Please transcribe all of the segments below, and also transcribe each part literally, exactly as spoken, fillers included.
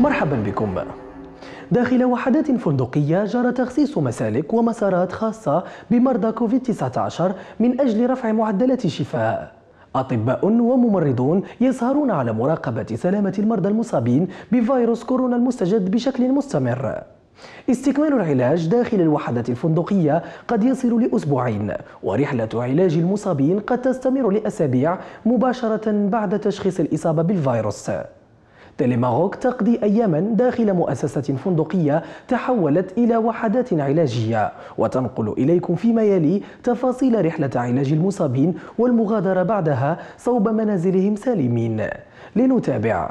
مرحبا بكم. داخل وحدات فندقية جرى تخصيص مسالك ومسارات خاصة بمرضى كوفيد تسعة عشر من أجل رفع معدلات الشفاء. أطباء وممرضون يسهرون على مراقبة سلامة المرضى المصابين بفيروس كورونا المستجد بشكل مستمر. استكمال العلاج داخل الوحدات الفندقية قد يصل لأسبوعين، ورحلة علاج المصابين قد تستمر لأسابيع مباشرة بعد تشخيص الإصابة بالفيروس. تيليماروك تقضي أياما داخل مؤسسة فندقية تحولت إلى وحدات علاجية، وتنقل إليكم فيما يلي تفاصيل رحلة علاج المصابين والمغادرة بعدها صوب منازلهم سالمين. لنتابع.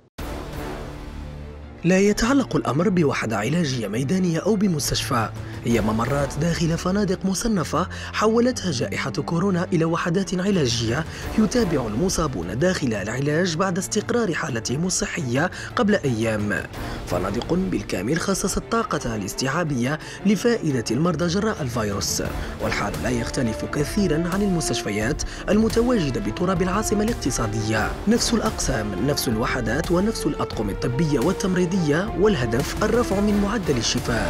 لا يتعلق الأمر بوحدة علاجية ميدانية أو بمستشفى، هي ممرات داخل فنادق مصنفة حولتها جائحة كورونا إلى وحدات علاجية يتابع المصابون داخل العلاج بعد استقرار حالتهم الصحية قبل أيام. فنادق بالكامل خصصت طاقتها الاستيعابية لفائدة المرضى جراء الفيروس، والحال لا يختلف كثيرا عن المستشفيات المتواجدة بتراب العاصمة الاقتصادية. نفس الأقسام، نفس الوحدات، ونفس الأطقم الطبية والتمريضية، والهدف الرفع من معدل الشفاء.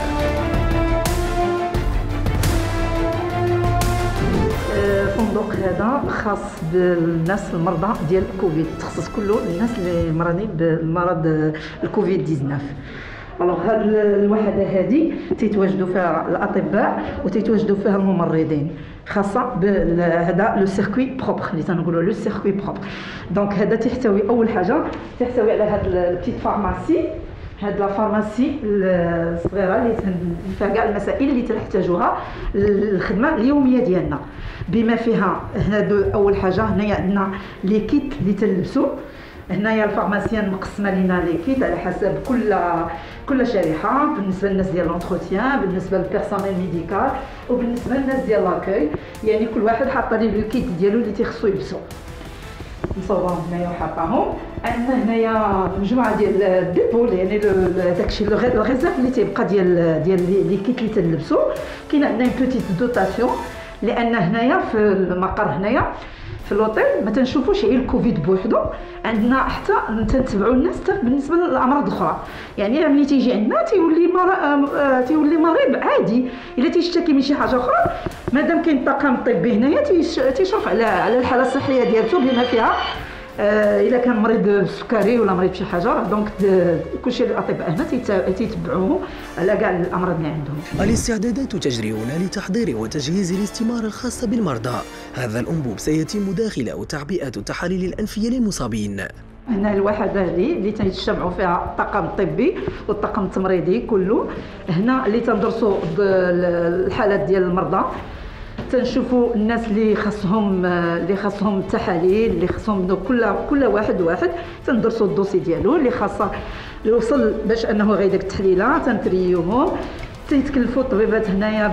الفندق هذا خاص بالناس المرضى ديال الكوفيد، تخصص كله الناس اللي مرضين بالمرض الكوفيد تسعطاش. الوغ هاد الوحده هذه تيتواجدوا فيها الاطباء وتيتواجدوا فيها الممرضين، خاصه بهذا لو سيركوي بروبر اللي تنقولوا لو سيركوي بروبر. دونك هذا تحتوي اول حاجه تحتوي على هاد البتيت فارماسي، هاد لا فارماسي الصغيره اللي فيها كاع المسائل اللي تحتاجوها للخدمه اليوميه ديالنا، بما فيها هادو اول حاجه هنايا عندنا لي كيت اللي تلبسوا. هنايا الفارماسيان مقسمه لينا لي كيت على حسب كل كل شريحه، بالنسبه للناس ديال لونتروتيان، بالنسبه للبيرسونيل ميديكال، وبالنسبه للناس ديال لاكوي، يعني كل واحد حاطه ليه لو كيت ديالو اللي تيخصو يلبسو. مصورهم هنايا وحاطاهم. عندنا هنايا مجموعه ديال الديبول، يعني داكشي الغيزاف اللي تيبقى ديال ديال لي كيت اللي تلبسوا. كاين عندنا بوتيت دوتاسيون، لان هنايا في المقر هنايا في اللوطيل ما تنشوفوش غير الكوفيد بوحدو، عندنا حتى تنتبعوا الناس حتى بالنسبه للامراض الاخرى. يعني ملي تيجي عندنا تيولي مريض تيولي مريض عادي، الا تيشتكي من شي حاجه اخرى مادام كاين الطاقم الطبي هنايا تيشرف على على الحاله الصحيه ديالته، بما فيها آه الا كان مريض بالسكري ولا مريض بشي حاجه. دونك كلشي الاطباء هنا تيتبعوه على كاع الامراض اللي عندهم. الاستعدادات تجري هنا لتحضير وتجهيز الاستمارة الخاصة بالمرضى. هذا الأنبوب سيتم داخله تعبئة التحاليل الأنفية للمصابين. هنا الوحده هذه اللي تيجتمعوا فيها الطاقم الطبي والطاقم التمريضي كله، هنا اللي تندرسوا الحالات ديال المرضى، تنشوفوا الناس اللي خاصهم اللي خاصهم التحاليل، اللي خاصهم كل كل واحد واحد تندرسوا الدوسي ديالو اللي خاصه اللي وصل باش انه غيدير التحليله، تنتريوهم. تيتكلفوا الطبيبات هنايا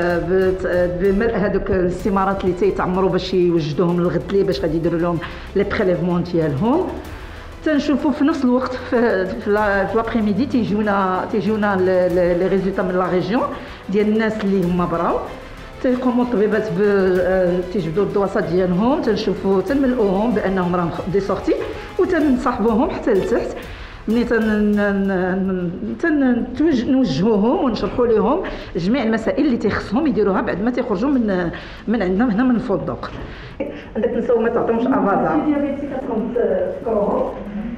بملء هذوك الاستمارات اللي تيتعمروا باش يوجدوهم للغدلي باش غادي يديروا لهم لي بريليفمون ديالهم. تنشوفوا في نفس الوقت في في لابريميدي تيجونا تيجونا لي ريزولطا من لا ريجيون ديال الناس اللي هما براو. تيقوموا الطبيبات تيجبدوا الدواسات ديالهم، تنشوفوا تنملؤوهم بانهم راهم دي سورتي، وتنصاحبوهم حتى لتحت. ملي تنوجهوهم ونشرحوا لهم جميع المسائل اللي تيخصهم يديروها بعد ما تيخرجوا من من عندنا هنا من الفندق. عندك نساو ما تعطيهمش افازا ديابيتيك كتكون تكروهم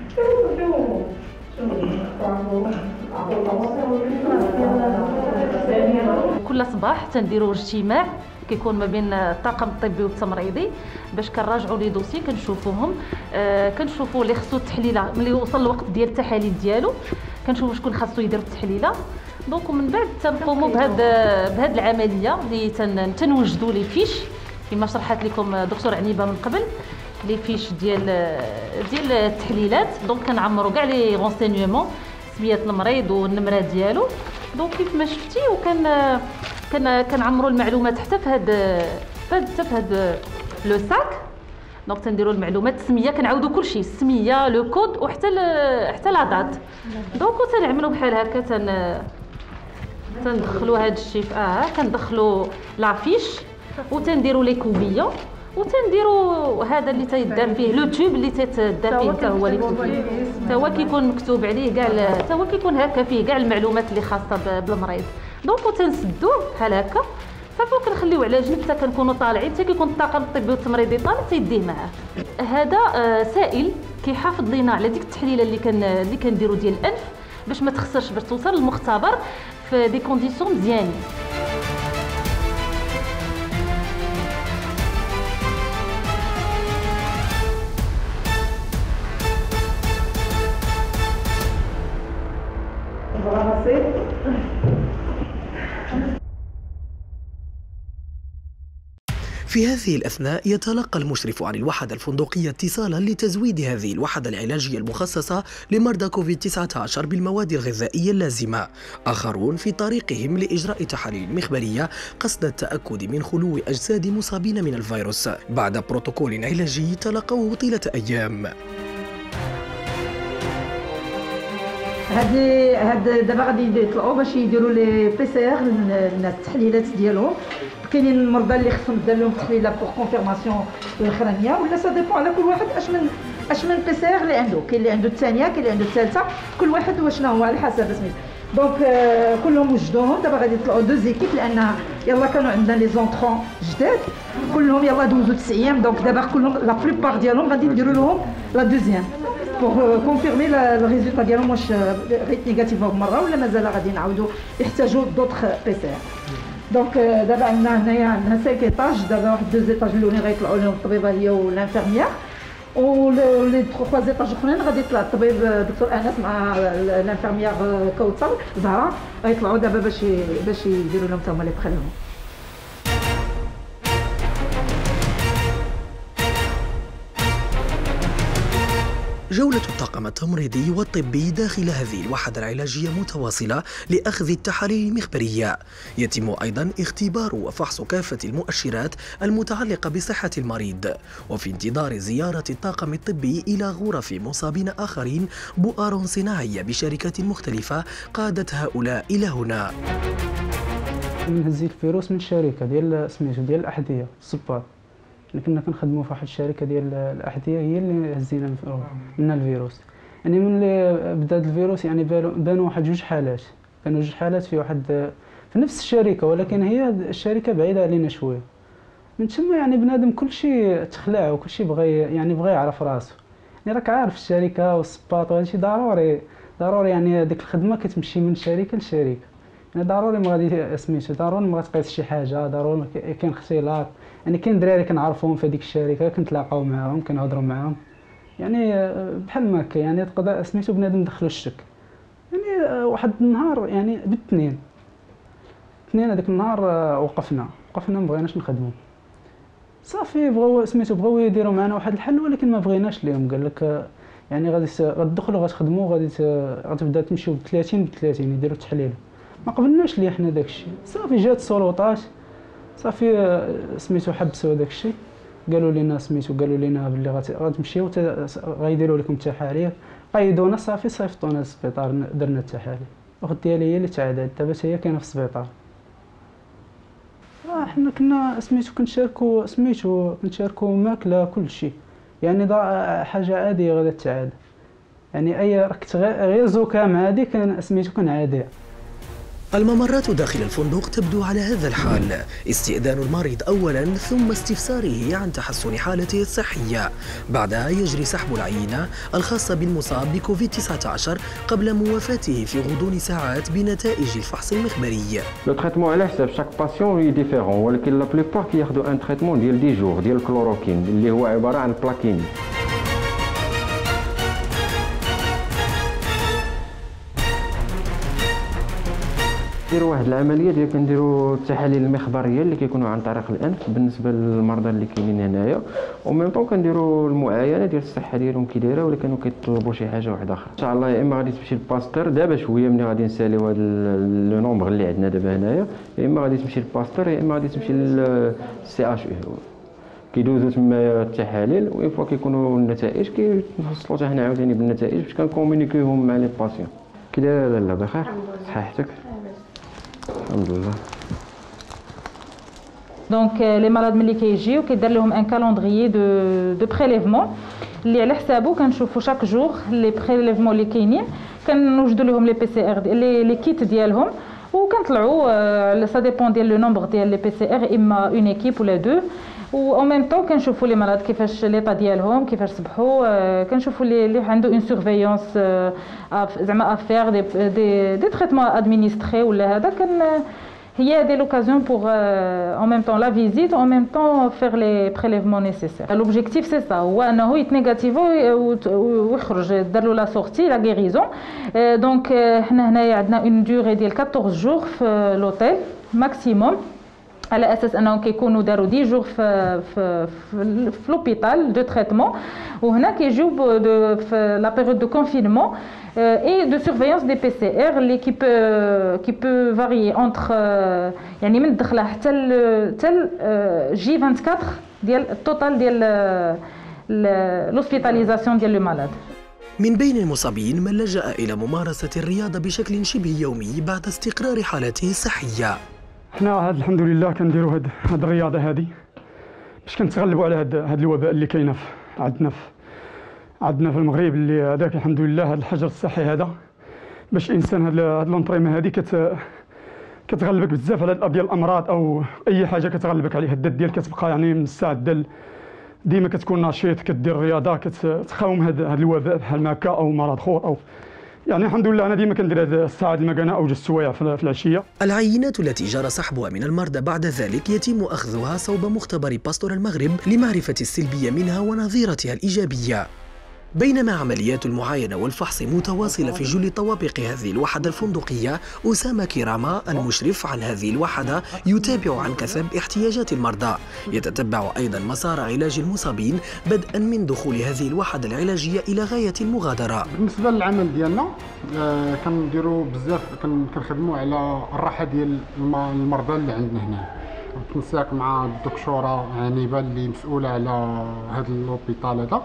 كل صباح تنديروا اجتماع كيكون ما بين الطاقم الطبي والتمريضي باش كنراجعوا لي دوسي كنشوفوهم. آه كنشوفوا اللي خصو التحليله ملي وصل الوقت ديال التحاليل ديالو، كنشوفوا شكون خاصو يدير التحليله. دونك ومن بعد تنقوموا بهاد بهاد العمليه اللي تن تنوجدوا لي فيش كما شرحت لكم دكتور عنيبه من قبل، لي فيش ديال ديال التحليلات. دونك كنعمروا كاع لي رونسينيومون، سميه المريض والنمره ديالو. دونك كيف ما شفتي وكان كان كنعمروا المعلومات حتى في هذا حتى في هذا لو ساك. دونك تنديروا المعلومات، السميه كنعاودوا كلشي، السميه لو كود وحتى حتى لا دات. دونك تنعملوا بحال هكا تن تندخلوا هذا الشيء اه كندخلوا لافيش وتنديروا لي كوبيه وتنديروا هذا اللي تيدار فيه لو توب اللي تيدار فيه حتى هو اللي حتى هو كيكون مكتوب عليه كاع، حتى هو كيكون هكا فيه كاع المعلومات اللي خاصه بالمريض. دونك وتنسدوه بحال هكا صافي وكنخليوه على جنب حتى كنكونوا طالعين، حتى كيكون الطاقم الطبي والتمريضي طالع تيديه معاه. هذا سائل كيحافظ لينا على ديك التحليله اللي كان اللي كنديروا ديال الانف باش ما تخسرش، باش توصل للمختبر في دي كونديسيون مزيانين. في هذه الأثناء يتلقى المشرف عن الوحدة الفندقية اتصالا لتزويد هذه الوحدة العلاجية المخصصة لمرضى كوفيد تسعة عشر بالمواد الغذائية اللازمة. آخرون في طريقهم لإجراء تحاليل مخبرية قصد التأكد من خلو أجساد مصابين من الفيروس بعد بروتوكول علاجي تلقوه طيلة أيام. هاد هاد دابا غادي يطلعوا باش يديروا لي بي سي ار للناس التحليلات ديالهم. كاينين المرضى اللي خصهم دار لهم تحليله بور كونفيرماسيون الاخرانيه، ولا سا ديبون على كل واحد اش من اش من بي سي ار اللي عنده. كاين اللي عنده الثانيه، كاين اللي عنده الثالثه، كل واحد وشنو هو على حسب سميتو. دونك آه كلهم وجدوهم. دابا غادي يطلعوا دو زيكيب لان يلا كانوا عندنا لي زونطرون جداد كلهم يلا دوزوا تسع ايام. دونك دابا كلهم لا بلوبار ديالهم غادي نديروا لهم لا دوزيام بور كونفيرمي الريزولتا ديالهم واش ريت نيجاتيف مره ولا مازال غادي نعاودوا يحتاجوا دوطخ بي سي ار. دونك دابا عندنا هنايا عندنا سانك ايطاج. دابا واحد دوز ايطاج الاولين غيطلعوا لهم الطبيبه هي والانفيرميير، ولي تخوا ايطاج اخرين غادي يطلع الطبيب دكتور انس مع الانفيرميير كوثر زهره غيطلعوا دابا باش باش يديروا لهم حتى هما لي بريلفمون. جولة الطاقم التمريضي والطبي داخل هذه الوحدة العلاجية متواصلة لأخذ التحاليل المخبرية. يتم أيضا اختبار وفحص كافة المؤشرات المتعلقة بصحة المريض، وفي انتظار زيارة الطاقم الطبي إلى غرف مصابين آخرين بؤر صناعية بشركات مختلفة قادت هؤلاء إلى هنا. نهزي الفيروس من شركة ديال سميتو ديال الأحذية الصباط. كنا كنخدموا في واحد الشركه ديال الاحذيه هي اللي هزينا من الفيروس. يعني ملي بدا الفيروس يعني بانوا واحد جوج حالات، كانوا جوج حالات في واحد في نفس الشركه، ولكن هي الشركه بعيده علينا شويه. من ثم يعني بنادم كلشي تخلع وكلشي بغى يعني بغى يعرف راسو. يعني راك عارف الشركه والصباط وهادشي ضروري ضروري يعني ديك الخدمه كتمشي من شركه لشركه. يعني ضروري ما غادي سميتو ضروري ما غتقيس شي حاجه، ضروري كاين اختلاط. يعني كاين دراري كنعرفوهم في هذيك الشركه كنتلاقاو معاهم كنهضروا معاهم، يعني بحال ما هكا يعني تقدر سميتو بنادم دخلو الشك. يعني واحد النهار يعني بالاثنين اثنين هذاك النهار وقفنا وقفنا ما بغيناش نخدموا صافي. بغاو سميتو بغاو يديروا معنا واحد الحل ولكن ما بغيناش ليهم. قال لك يعني غادي غتدخلوا غتخدموا غادي غتبدا تمشيو ب ثلاثين ب ثلاثين يديروا التحليل. ما قبلناش ليه حنا داكشي. صافي جات السلطات صافي سميتو حبسوا هذاك الشيء. قالوا لنا سميتو قالوا لنا باللي غتمشيو غيديروا لكم التحاليل. قيدونا صافي صيفطونا للسبيطار درنا التحاليل. الاخت ديالي هي اللي تعادت دابا هي كاينه في السبيطار. آه حنا كنا سميتو كنشاركوا سميتو كنشاركوا ماكله كل شيء. يعني حاجه عاديه غادا تعاد. يعني اي راك غير زكام عادي كان سميتو كنعادي. الممرات داخل الفندق تبدو على هذا الحال، استئذان المريض أولا ثم استفساره عن تحسن حالته الصحية. بعدها يجري سحب العينة الخاصة بالمصاب بكوفيد تسعة عشر قبل موافاته في غضون ساعات بنتائج الفحص المخبري. لو تريتمون على حساب شاك باسيون هي ديفيرون، ولكن لا بليبار كياخذوا ان تريتمون ديال دي جور ديال الكلوروكين اللي هو عبارة عن بلاكين. كنديروا واحد العمليه ديال كنديروا التحاليل المخبريه اللي كيكونوا عن طريق الانف بالنسبه للمرضى اللي كاينين هنايا، وميم طون كنديروا المعاينه ديال الصحه ديالهم كي دايره، ولا كانوا كيطلبوا شي حاجه واحده اخرى. ان شاء الله يا اما غادي تمشي للباستور دابا شويه ملي غادي نساليو هذا لو نومبر اللي عندنا دابا هنايا، يا اما غادي تمشي للباستور يا اما غادي تمشي للسي اش او. كيدوزوا تما التحاليل وين فوا كيكونوا النتائج كيوصلوا حتى حنا عاوتاني بالنتائج باش كنكومونيكيوهم مع لي باسيون. كي دايره لاله بخير؟ صحيحتك؟ الحمد لله. دونك لي مالاد ملي كيجيو كيدار لهم ان كالندريي دو دو بريليفمون اللي على حسابو كنشوفوا شاك جور لي بريليفمون اللي كاينين كنوجدوا لهم لي بي سي ار لي لي كيت ديالهم وكنطلعوا سا ديبون ديال لو نومبر ديال لي بي سي ار اما اون ايكيب ولا دو و او ميم طون كنشوفوا لي مالاد كيفاش ليطا ديالهم كيفاش صبحوا كنشوفوا لي اللي عنده اون سورفيونس زعما افير دي دي دي تريتمون ادمينستري ولا هذا كان هي دي لوكازيون بور en même temps la visite en même temps faire les prélèvements nécessaires. L'objectif c'est ça هو انه يتنيجاتيفو ويخرج دار له لا سورتي لا غيريزون. دونك حنا هنايا عندنا اون دوري ديال كاطورز جور في لوتيل ماكسيموم على اساس انهم كيكونوا داروا دix جور في في في لوبيتال دو تريتمون وهنا كيجيو في لا بيريود دو كونفينمون et de surveillance des P C R اللي qui peut qui peut varier entre يعني من الدخله حتى حتى جي أربعة وعشرين ديال التوتال ديال لوسبيتاليزاسيون ديال لو مالاد. من بين المصابين من لجأ إلى ممارسة الرياضة بشكل شبه يومي بعد استقرار حالته الصحية. حنا هاد الحمد لله كنديروا هاد هاد الرياضة هادي باش كنتغلبوا على هاد هاد الوباء اللي كاينه عندنا في عندنا في المغرب اللي هذاك الحمد لله هذا الحجر الصحي هذا باش الانسان هذا لونطريمون هذه كت كتغلبك بزاف على ديال الامراض او اي حاجه كتغلبك عليها الذات ديالك كتبقى يعني مستعد ديما كتكون نشيط كدير الرياضه كتقاوم هذا الوباء بحال ما هكا او مرض اخر او يعني الحمد لله انا ديما كندير هذه الساعه المكانه او جوج السوايع في العشيه. العينات التي جرى سحبها من المرضى بعد ذلك يتم اخذها صوب مختبر باستور المغرب لمعرفه السلبيه منها ونظيرتها الايجابيه. بينما عمليات المعاينة والفحص متواصلة في جل طوابق هذه الوحدة الفندقية، أسامة كراما المشرف عن هذه الوحدة يتابع عن كثب احتياجات المرضى، يتتبع أيضا مسار علاج المصابين بدءا من دخول هذه الوحدة العلاجية إلى غاية المغادرة. بالنسبة للعمل ديالنا آه كنديروا بزاف كنخدموا على الراحة ديال المرضى اللي عندنا هنا. كنساق مع الدكتورة عنيبة اللي مسؤولة على هذا اللوبيطال هذا.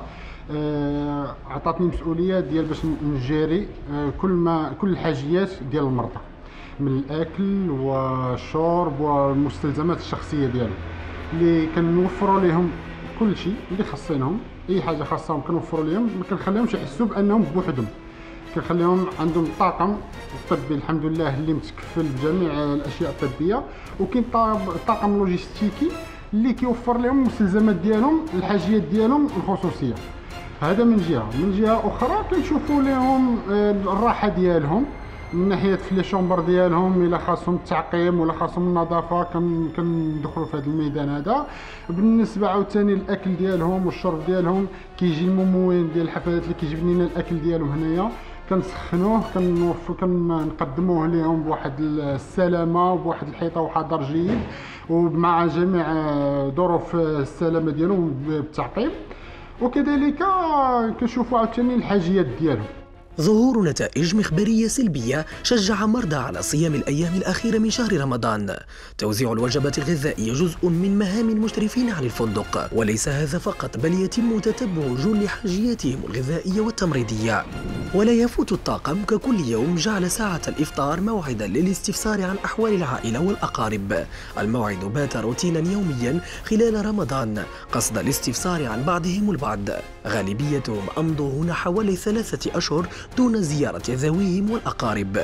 عطاتني مسؤوليه ديال باش نجاري كل ما كل الحاجيات ديال المرضى من الاكل والشرب والمستلزمات الشخصيه ديالهم اللي كنوفروا لهم كل شيء اللي خاصينهم اي حاجه خاصهم كنوفروا لهم ما كنخليهمش يحسوا بانهم بوحدهم كنخليهم عندهم الطاقم الطبي الحمد لله اللي متكفل بجميع الاشياء الطبيه وكاين طاقم لوجيستيكي اللي كيوفر لهم المستلزمات ديالهم الحاجيات ديالهم الخصوصيه. هذا من جهه من جهه اخرى كنشوفوا لهم الراحه ديالهم من ناحيه في لي شومبر ديالهم الا خاصهم التعقيم ولا خاصهم النظافه كندخلوا في هذا الميدان هذا. بالنسبه عاوتاني الاكل ديالهم والشرب ديالهم كيجي الممول ديال الحفلات اللي كيجيب لنا الاكل ديالهم هنايا كنسخنوه كنوفر كنقدموه لهم بواحد السلامه وبواحد الحيطه وحضر جيد ومع جميع ظروف السلامه ديالهم بالتعقيم وكذلك كنشوفوا عاوتاني الحاجيات ديالهم. ظهور نتائج مخبرية سلبية شجع مرضى على صيام الأيام الأخيرة من شهر رمضان. توزيع الوجبات الغذائية جزء من مهام المشرفين على الفندق، وليس هذا فقط بل يتم تتبع جل حاجياتهم الغذائية والتمريضية. ولا يفوت الطاقم ككل يوم جعل ساعة الإفطار موعدا للاستفسار عن أحوال العائلة والأقارب. الموعد بات روتينا يوميا خلال رمضان قصد الاستفسار عن بعضهم البعض. غالبيتهم أمضوا هنا حوالي ثلاثة أشهر دون زيارة ذويهم والأقارب.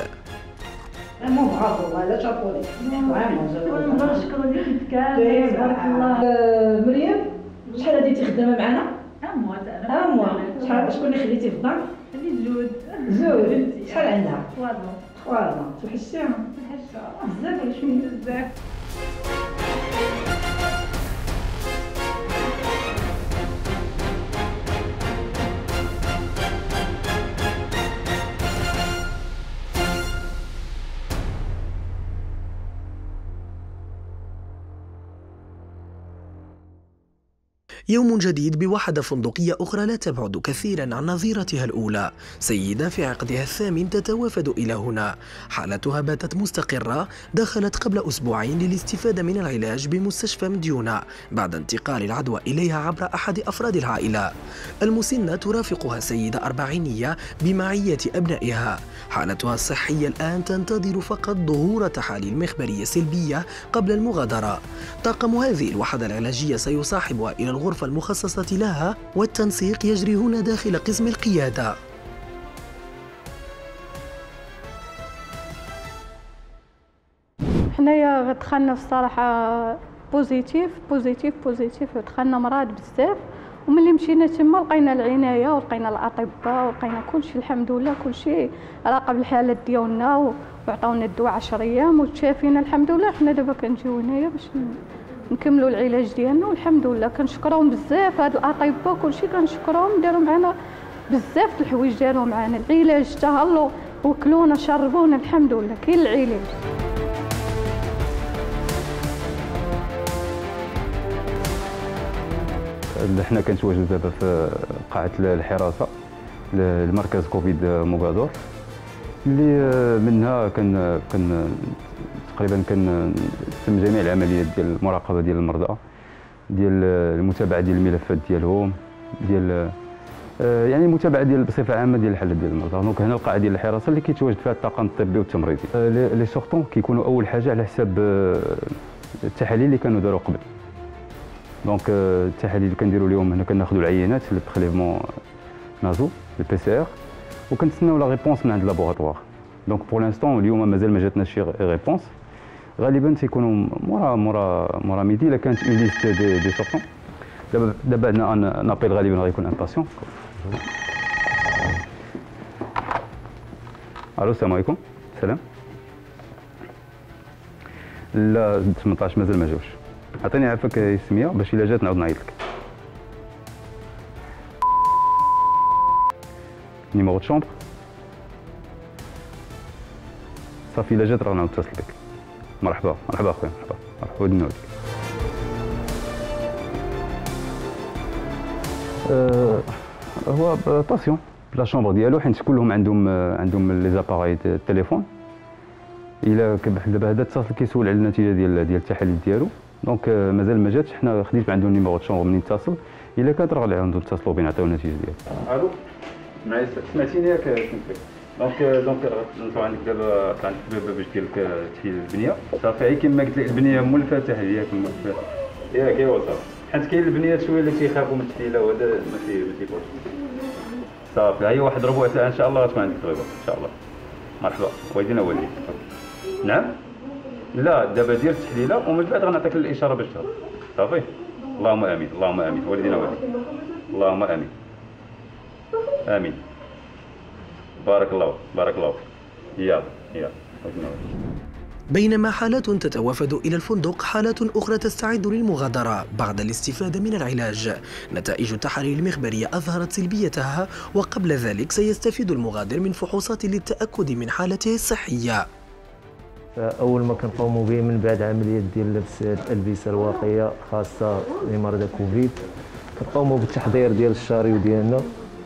مريم شحال هادي خدامه معنا؟ عام واحد عام واحد. شحال شكون اللي خليتي في الدار؟ اللي جود زوج. شحال عندها؟ ثلاثة ثلاثة. توحشتيها؟ توحشتها بزاف ولا شويه بزاف. يوم جديد بوحدة فندقية أخرى لا تبعد كثيرا عن نظيرتها الأولى. سيدة في عقدها الثامن تتوافد إلى هنا، حالتها باتت مستقرة، دخلت قبل أسبوعين للاستفادة من العلاج بمستشفى مديونة بعد انتقال العدوى إليها عبر أحد أفراد العائلة. المسنة ترافقها سيدة أربعينية بمعية أبنائها. حالتها الصحية الآن تنتظر فقط ظهور تحاليل مخبرية سلبية قبل المغادرة. طاقم هذه الوحدة العلاجية سيصاحبها إلى الغرفة المخصصة لها، والتنسيق يجري هنا داخل قسم القيادة. حنايا دخلنا في الصراحه بوزيتيف بوزيتيف بوزيتيف دخلنا مرض بزاف، وملي مشينا تما لقينا العنايه ولقينا الاطباء ولقينا كلشي الحمد لله كلشي راقب الحالات ديالنا وعطاونا الدواء عشرة ايام وتشافينا الحمد لله. حنا دابا كنجيو هنايا باش نكملوا العلاج ديالنا والحمد لله. كنشكرهم بزاف هاد الاطباء كلشي كنشكرهم، داروا معنا بزاف د الحوايج، داروا معنا العلاج تهلوا وكلونا شربونا الحمد لله كاين العلاج. حنا كنتواجدوا دابا في قاعة الحراسة لمركز كوفيد موغادور، اللي منها كان كان تقريبا كان تم جميع العمليات ديال المراقبة ديال المرضى، ديال المتابعة ديال الملفات ديالهم، ديال يعني المتابعة ديال بصفة عامة ديال الحالات ديال المرضى. دونك هنا القاعة ديال الحراسة اللي كيتواجد فيها الطاقم الطبي والتمريضي. لي سورتون كيكونوا أول حاجة على حساب التحاليل اللي كانوا داروا قبل. دونك التحاليل اللي كنديروا اليوم هنا كناخذوا العينات لو بريليفمون نازو البي سي ار، وكنتسناو لا ريبونس من عند اللابوغاتوار. دونك بور لانستون اليوم مازال ما جاتناش شي ريبونس، غالبا تيكونوا مورا مورا مورا ميدي. الا كانت اون ليست دي دي سورتون دابا دابا عندنا ان ابيل غالبا غيكون ان باسيون. الو السلام عليكم. سلام. لا ثمنطاش مازال ما جاوش. عطيني عافاك السميه باش الا جات نعاود نعيط لك. نيميرو د شومبر صافي، الا جات راه نعاود نتصل بك. مرحبا مرحبا اخويا، مرحبا مرحبا ودنا لك. أه هو باسيون لا شومبر ديالو، حيت كلهم عندهم عندهم لي زاباراي التليفون. الا بحال دابا هذا اتصل كيسول على النتيجه ديال ديال التحاليل ديالو، دونك مازال ما جاتش. حنا خديت عندهم نيميرو د شومبر، منين اتصل الا كانت راه غادي نتصلوا بين نعطيو النتيجه ديالو. الو معايا سمعتيني ياك كنت دونك دونك نطلعوا عندك دابا طلع عندك الباب باش دير لك تحليل البنيه. صافي هي كما قلت لك البنيه ملفتة هي كما ياك ايوا صافي، حيت كاين البنيات شويه اللي تيخافوا من التحليله وهذا ما تيكونش. صافي هي واحد ربع ساعه ان شاء الله غتكون عندك الغيبه ان شاء الله. مرحبا والدينا والديك. نعم لا دابا دير التحليله ومن بعد غنعطيك الاشاره باش تهضر. صافي اللهم امين اللهم امين والدينا والديك اللهم امين امين. بارك الله بارك الله يلا يلا. بينما حالات تتوافد إلى الفندق، حالات أخرى تستعد للمغادرة بعد الاستفادة من العلاج. نتائج التحاليل المخبرية أظهرت سلبيتها، وقبل ذلك سيستفيد المغادر من فحوصات للتأكد من حالته الصحية. أول ما كنقوموا به من بعد عملية ديال لبس الألبسة الواقية خاصة لمرضى كوفيد، كنقوموا بالتحضير ديال الشاريو ديالنا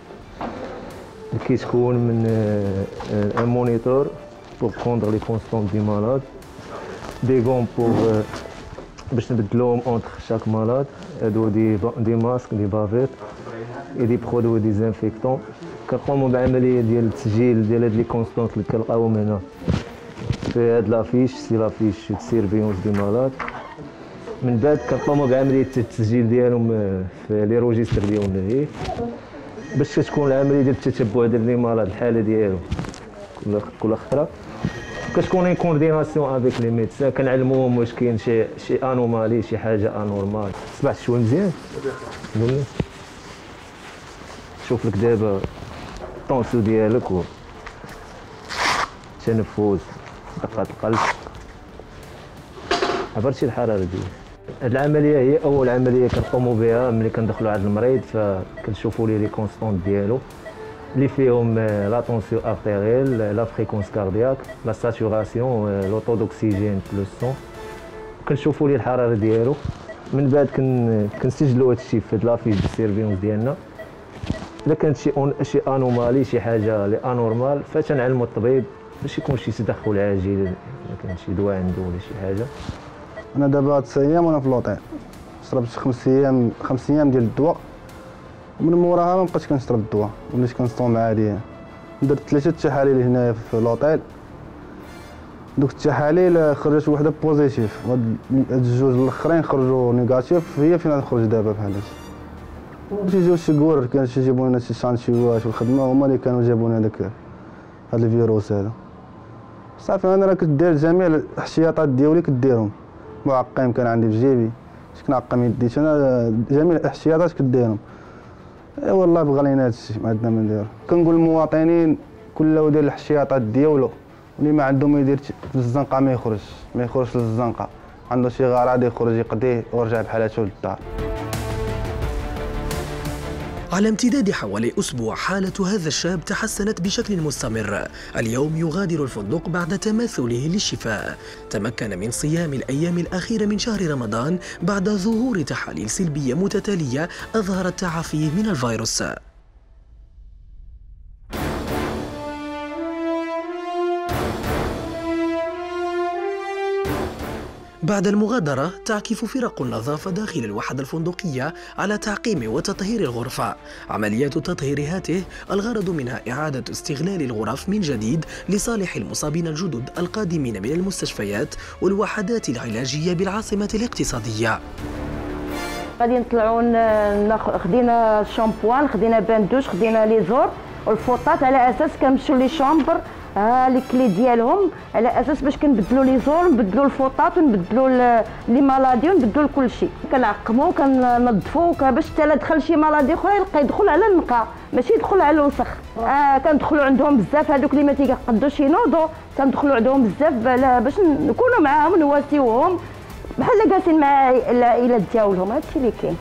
اللي كيتكون من ان مونيتور pour prendre les constantes du malade, des gants pour باش نبدلوهم entre chaque malade, هادو دي دي ماسك دي بافيت et des produits désinfectants. كنقوموا بعملية ديال التسجيل ديال هاد لي كونستانت اللي كنلقاوهم هنا في هاد لافيش، سي لافيش دو سيرفيونس دي مالاد. من بعد كنقوموا بعملية التسجيل ديالهم في لي روجيستر ديالهم باش كتكون العملية ديال التتبع ديال لي مالاد الحالة ديالهم كل كل خطرة. كتكون ان كورديناسيون افيك لي ميدسان، كنعلموهم واش كاين شي شي انومالي شي حاجة انورمال. سمعت شويه مزيان؟ قولي شوف لك دابا الطونسو ديالك و التنفس دقات القلب، عبرتي الحرارة ديالك. هاد العملية هي أول عملية كنقوموا بها ملي كندخلوا عند المريض، فكنشوفوا ليه لي كونستونت ديالو اللي فيهم لا طونسيون ارتيريال، لا فريكونس كاردياك، لا ساتوراسيون، لو طو دوكسيجين بلو سون. كنشوفوا ليه الحرارة ديالو من بعد كن كنسجلوا هذا الشيء في هاد لافيش دو سيرفيونس ديالنا. الا كانت شي شي انومالي شي حاجه لي انورمال فتنعلموا الطبيب باش يكون شي تدخل عاجل، الا كان شي دواء عنده ولا شي حاجه. انا دابا تسع ايام وانا في لوطيل، شربت خمس ايام خمس ايام ديال الدواء، ومن موراها ما بقيتش كنشرب الدواء، وليت كنصوم عادي. درت ثلاثه تحاليل هنايا في لوطيل، دوك التحاليل خرجت وحده بوزيتيف، وهاد الجوج الاخرين خرجوا نيجاتيف. هي فين نخرج دابا بحال هادشي. تيجيو الشكور، كانوا تيجيبوا لنا شي شانتيوات في الخدمه، هما اللي كانوا جابوا لنا داك هاد الفيروس هذا. صافي انا راه كدير جميع الاحتياطات ديالي كديرهم. معقم كان عندي في جيبي، باش كنعقم يديت انا، جميع الاحتياطات كديرهم. اي والله بغى لينا هادشي ما عندنا ما نديرو. كنقول للمواطنين كل يدير الاحتياطات ديالو، واللي ما عنده ما يدير في الزنقه ما يخرجش، ما يخرجش للزنقه. عنده شي غرض يخرج يقضيه ويرجع بحالته للدار. على امتداد حوالي أسبوع حالة هذا الشاب تحسنت بشكل مستمر. اليوم يغادر الفندق بعد تماثله للشفاء. تمكن من صيام الأيام الأخيرة من شهر رمضان بعد ظهور تحاليل سلبية متتالية أظهرت تعافيه من الفيروس. بعد المغادرة تعكف فرق النظافة داخل الوحدة الفندقية على تعقيم وتطهير الغرفة. عمليات تطهير هاته الغرض منها إعادة استغلال الغرف من جديد لصالح المصابين الجدد القادمين من المستشفيات والوحدات العلاجية بالعاصمة الاقتصادية. غادي نطلعوا ناخذ، خدينا الشامبوان، خدينا بان دوش، خدينا لي زور والفوطات، على اساس كنمشيو لي شامبر ها لي كلي ديالهم، على اساس باش كنبدلوا لي زور، نبدلوا الفوطات ونبدلوا لي مالادي ونبدلوا كل شيء. كنعقموا وكننظفوا باش حتى لا دخل شي مالادي اخرى يلقى يدخل على النقاء ماشي يدخل على الوسخ. آه كندخلوا عندهم بزاف هذوك اللي ما تيقدوش ينوضوا، كندخلوا عندهم بزاف باش نكونوا معاهم نواسيوهم بحال جالسين مع العائلات ديالهم. هادشي اللي كاين.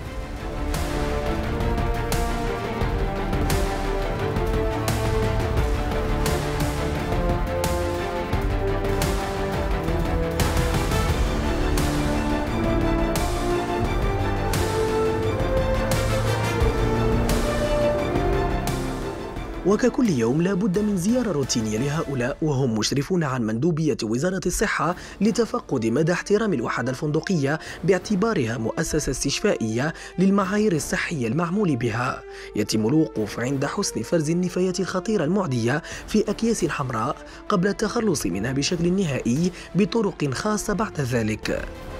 وككل يوم لا بد من زيارة روتينية لهؤلاء وهم مشرفون عن مندوبية وزارة الصحة لتفقد مدى احترام الوحدة الفندقية باعتبارها مؤسسة استشفائية للمعايير الصحية المعمول بها. يتم الوقوف عند حسن فرز النفايات الخطيرة المعدية في أكياس حمراء قبل التخلص منها بشكل نهائي بطرق خاصة بعد ذلك.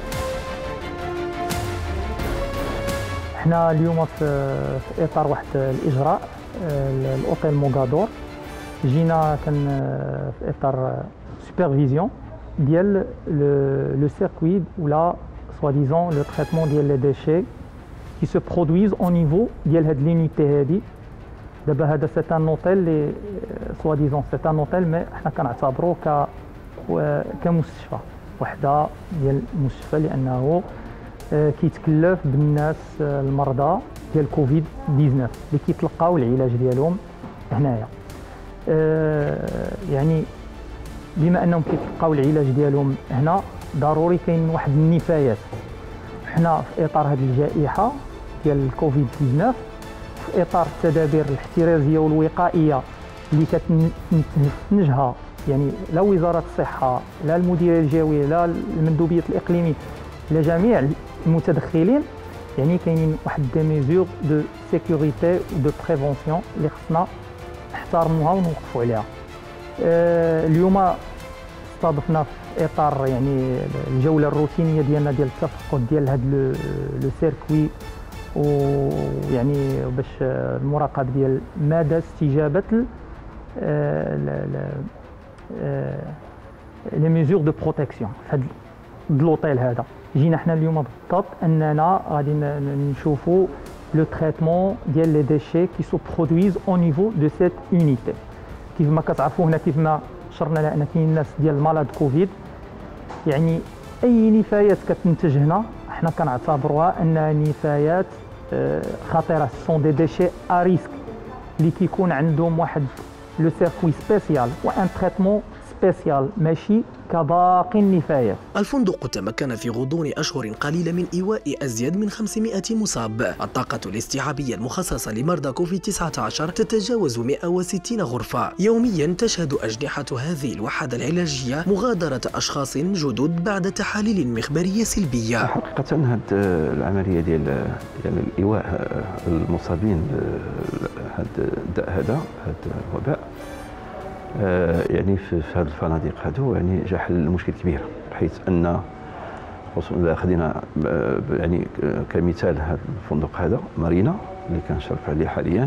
احنا اليوم في إطار واحد الإجراء الاوتيل موغادور، جينا كان في اطار سوبرفيزيون ديال لو سيركوي ولا سوا ديزون لو تريتمون ديال لي ديشي كي سو برودويز او نيفو ديال هاد لينيتي هادي. دابا هذا سي ان اوتيل لي سوا ديزون سي ان اوتيل، مي حنا كنعتبروه ك كمستشفى، وحده ديال المستشفى، لانه كيتكلف بالناس المرضى ديال كوفيد تسعطاش اللي كيتلقاو العلاج ديالهم هنايا. أه يعني بما انهم كيتلقاو العلاج ديالهم هنا ضروري كاين واحد النفايات. حنا في اطار هذه الجائحه ديال الكوفيد تسعطاش، في اطار التدابير الاحترازيه والوقائيه اللي كتنتجها يعني لا وزاره الصحه لا المديريه الجويه لا المندوبيه الاقليميه لا جميع المتدخلين، يعني كاينين واحد دي ميزور دو سيكوريتي و دو بريفونسيون اللي خصنا نحترموها ونوقفوا عليها. أه اليوم استضفنا في اطار يعني الجوله الروتينيه ديالنا ديال التفقد ديال هذا لو سيركوي، ويعني باش المراقبه ديال مدى استجابه لي ميزور دو بروتيكسيون في هذا لوطيل هذا. جينا حنا اليوم بالضبط اننا غادي نشوفوا لو تريتمون ديال لي ديشي كي سو برودويز او نيفو دو سيت يونيتي. كيف ما كتعرفوا هنا، كيف ما شرنا لان كاين الناس ديال المرض كوفيد، يعني اي نفايات كتنتج هنا حنا كنعتبروها انها نفايات خطيره، سون دي ديشي ا ريسك اللي كيكون عندهم واحد لو سيركوي سبيسيال وان تريتمون سبيسيال ماشي كباقي النفايات. الفندق تمكن في غضون أشهر قليلة من إيواء أزيد من خمسمائة مصاب. الطاقة الاستيعابية المخصصة لمرضى كوفيد تسعة عشر تتجاوز مئة وستين غرفة. يوميا تشهد أجنحة هذه الوحدة العلاجية مغادرة أشخاص جدد بعد تحاليل مخبرية سلبية. حقيقة هذه العملية ديال يعني الإيواء المصابين بهذا الداء هذا هذا الوباء يعني في هذه الفنادق هذو يعني جا حل مشكل كبير، بحيث ان خصوصا خدينا يعني كمثال هذا الفندق هذا مارينا اللي كنشرف عليه حاليا،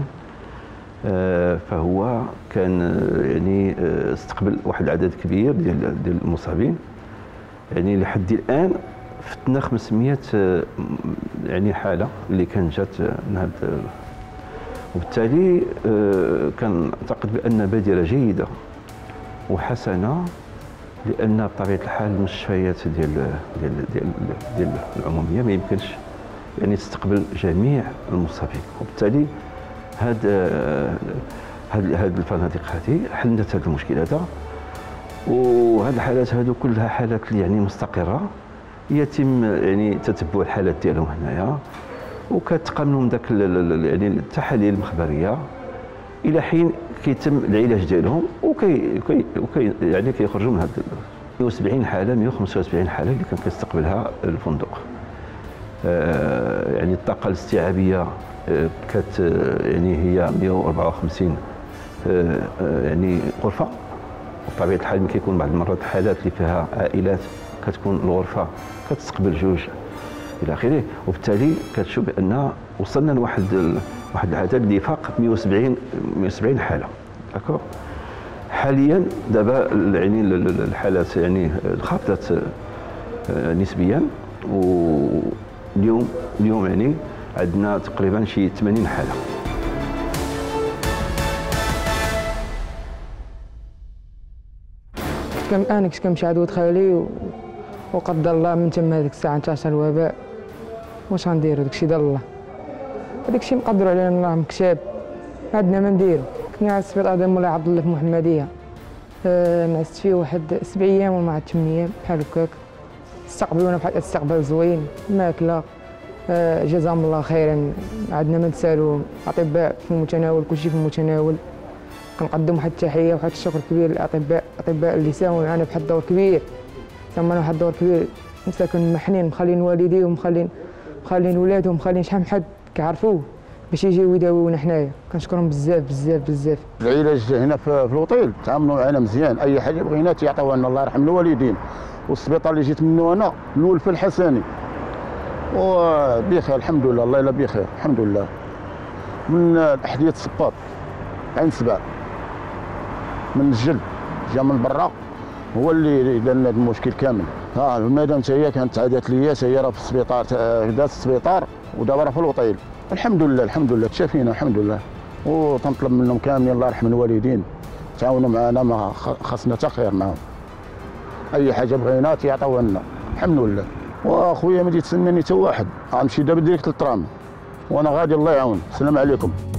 فهو كان يعني استقبل واحد العدد كبير ديال ديال المصابين، يعني لحد الان فتنا خمسمائة يعني حاله اللي كانت جات من هذا، وبالتالي كنعتقد بان بادره جيده وحسنه، لان بطبيعه الحال المستشفيات ديال ديال ديال ديال العموميه ما يمكنش يعني تستقبل جميع المصابين، وبالتالي هاد هاد هاد الفنادق هذه حلت هذا المشكل هذا، وهاد الحالات هذو كلها حالات يعني مستقره، يتم يعني تتبع الحالات ديالهم هنايا، وكتقام لهم داك يعني التحاليل المخبريه الى حين كيتم العلاج ديالهم، وكي وكي يعني كيخرجوا من هاد مئة وسبعين حاله مئة وخمسة وسبعين حاله اللي كان كيستقبلها الفندق. آه يعني الطاقه الاستيعابيه آه كانت آه يعني هي مئة وأربعة وخمسين آه يعني غرفه، وبطبيعه الحال ملي كيكون بعض المرات حالات اللي فيها عائلات كتكون الغرفه كتستقبل جوج الى اخره، وبالتالي كتشوف بان وصلنا لواحد واحد العدد اللي فاق مئة وسبعين مئة وسبعين حاله. داكور، حاليا دابا يعني الحالات يعني انخفضت نسبيا، واليوم اليوم يعني عندنا تقريبا شي ثمانين حاله. كم انا كنت كنمشي عند ولد خالي وقدر الله من تما هذيك الساعه انتشر الوباء، واش غنديرو؟ داكشي ديال الله، هذاكشي مقدروا علينا الله مكتاب، عندنا ما نديرو. كنا على السبيطار ديال مولاي عبد الله في محمديه، آه نعست فيه واحد سبع ايام ولا مع ثمان ايام بحال هكاك، استقبلونا بحال استقبال زوين، ماكله، آه جزاهم الله خيرا، عندنا ما نسالو، اطباء في المتناول، كلشي في المتناول. كنقدم واحد التحيه وواحد الشكر كبير للاطباء، اطباء اللي ساهموا معنا بواحد الدور كبير، ساهموا واحد الدور كبير، مساكن محنين مخلين والديهم مخلين مخلين ولادهم مخلين شحال من حد كيعرفوه باش يجيو يداويونا حنايا، كنشكرهم بزاف بزاف بزاف. العلاج هنا في الوطيل تعاملوا معنا مزيان، اي حاجه بغينا تيعطيوها لنا، الله يرحم الوالدين. والسبيطار اللي جيت منه انا الاول في الحسني، وبخير الحمد لله، الله يلا بخير الحمد لله. من احديه الصباط عين سبع من الجلد جا من برا، هو اللي دار لنا المشكل كامل. ها المدام حتى هي كانت عادت ليا، حتى هي راه في السبيطار، دازت السبيطار ودابا راه في الوطيل. الحمد لله الحمد لله تشافينا الحمد لله، وتنطلب منهم كاملين الله يرحم الوالدين تعاونوا معنا، ما خاصنا حتى خير معاهم، اي حاجه بغينا تيعطيوها لنا الحمد لله. واخويا ما تيتسناني حتى واحد، غنمشي دابا ديريكت للترام وانا غادي، الله يعاون. السلام عليكم.